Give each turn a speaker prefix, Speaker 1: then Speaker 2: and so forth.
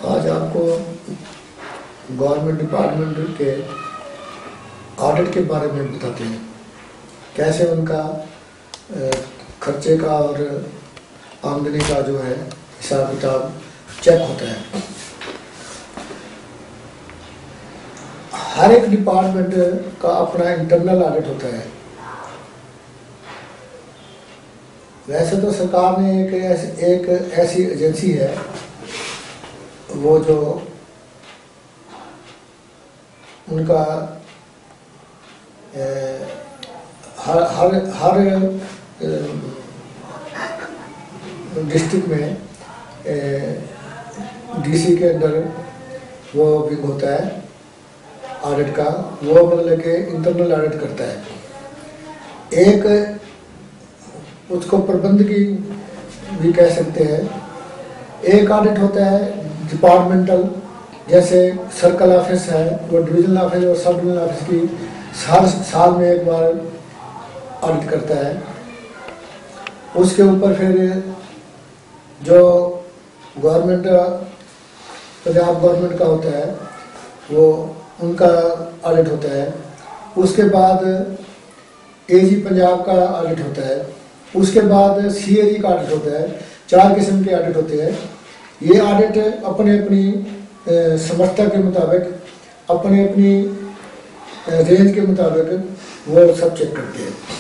Speaker 1: आज आपको government department के ऑडिट के बारे में बताते हैं, कैसे उनका खर्चे का और आमदनी का जो है हिसाब किताब चेक होता है। हर एक डिपार्टमेंट का अपना इंटरनल ऑडिट होता है। वैसे तो सरकार ने एक ऐसी एजेंसी है वो जो उनका हर डिस्ट्रिक्ट में डीसी के अंदर वो विंग होता है ऑडिट का। वो मतलब कि इंटरनल ऑडिट करता है। एक उसको प्रबंध की भी कह सकते हैं। एक ऑडिट होता है डिपार्टमेंटल, जैसे सर्कल ऑफिस है वो डिविजनल ऑफिस और सब डिविजनल ऑफिस की साल में एक बार ऑडिट करता है। उसके ऊपर फिर जो गवर्नमेंट पंजाब गवर्नमेंट का होता है वो उनका ऑडिट होता है। उसके बाद एजी पंजाब का ऑडिट होता है। उसके बाद सीएजी का ऑडिट होता है। 4 किस्म के ऑडिट होते हैं। ये ऑडिट अपने अपनी समर्थता के मुताबिक, अपनी रेंज के मुताबिक वो सब चेक करते हैं।